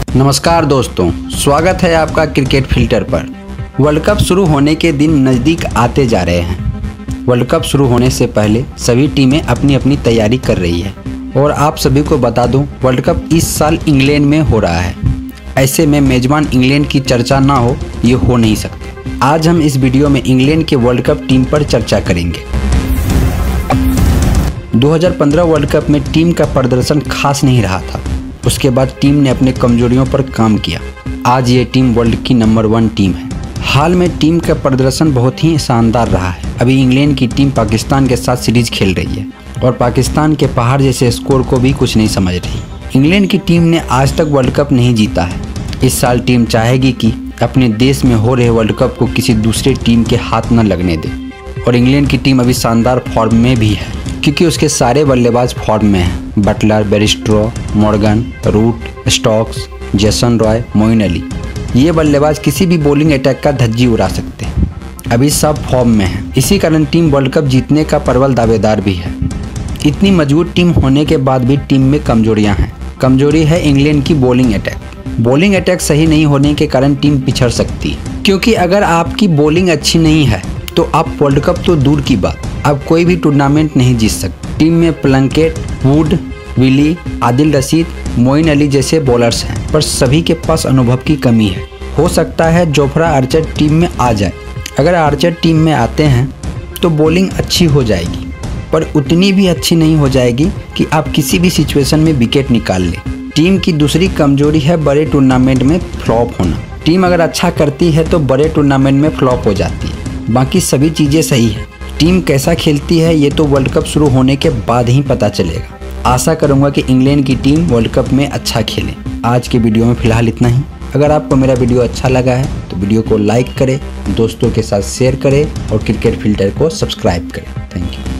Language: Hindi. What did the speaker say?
नमस्कार दोस्तों, स्वागत है आपका क्रिकेट फिल्टर पर। वर्ल्ड कप शुरू होने के दिन नज़दीक आते जा रहे हैं। वर्ल्ड कप शुरू होने से पहले सभी टीमें अपनी अपनी तैयारी कर रही है और आप सभी को बता दूं, वर्ल्ड कप इस साल इंग्लैंड में हो रहा है। ऐसे में मेजबान इंग्लैंड की चर्चा ना हो, ये हो नहीं सकता। आज हम इस वीडियो में इंग्लैंड के वर्ल्ड कप टीम पर चर्चा करेंगे। 2015 वर्ल्ड कप में टीम का प्रदर्शन खास नहीं रहा था। उसके बाद टीम ने अपने कमजोरियों पर काम किया। आज ये टीम वर्ल्ड की नंबर 1 टीम है। हाल में टीम का प्रदर्शन बहुत ही शानदार रहा है। अभी इंग्लैंड की टीम पाकिस्तान के साथ सीरीज खेल रही है और पाकिस्तान के पहाड़ जैसे स्कोर को भी कुछ नहीं समझ रही। इंग्लैंड की टीम ने आज तक वर्ल्ड कप नहीं जीता है। इस साल टीम चाहेगी कि अपने देश में हो रहे वर्ल्ड कप को किसी दूसरे टीम के हाथ न लगने दे। और इंग्लैंड की टीम अभी शानदार फॉर्म में भी है, क्योंकि उसके सारे बल्लेबाज फॉर्म में हैं। Buttler, Bairstow, Morgan, Root, Stokes, Jason Roy, Moeen Ali, ये बल्लेबाज किसी भी बॉलिंग अटैक का धज्जी उड़ा सकते हैं। अभी सब फॉर्म में हैं। इसी कारण टीम वर्ल्ड कप जीतने का प्रबल दावेदार भी है। इतनी मजबूत टीम होने के बाद भी टीम में कमजोरियां हैं। कमजोरी है इंग्लैंड की बॉलिंग अटैक। बॉलिंग अटैक सही नहीं होने के कारण टीम पिछड़ सकती है, क्योंकि अगर आपकी बॉलिंग अच्छी नहीं है तो आप वर्ल्ड कप तो दूर की बात, अब कोई भी टूर्नामेंट नहीं जीत सकते। टीम में Plunkett, Wood, Willey, Adil Rashid, Moeen Ali जैसे बॉलर्स हैं, पर सभी के पास अनुभव की कमी है। हो सकता है जोफ्रा आर्चर टीम में आ जाए। अगर आर्चर टीम में आते हैं तो बॉलिंग अच्छी हो जाएगी, पर उतनी भी अच्छी नहीं हो जाएगी कि आप किसी भी सिचुएशन में विकेट निकाल लें। टीम की दूसरी कमजोरी है बड़े टूर्नामेंट में फ्लॉप होना। टीम अगर अच्छा करती है तो बड़े टूर्नामेंट में फ्लॉप हो जाती है। बाकी सभी चीज़ें सही है। टीम कैसा खेलती है ये तो वर्ल्ड कप शुरू होने के बाद ही पता चलेगा। आशा करूंगा कि इंग्लैंड की टीम वर्ल्ड कप में अच्छा खेले। आज के वीडियो में फिलहाल इतना ही। अगर आपको मेरा वीडियो अच्छा लगा है तो वीडियो को लाइक करें, दोस्तों के साथ शेयर करें और क्रिकेट फिल्टर को सब्सक्राइब करें। Thank you.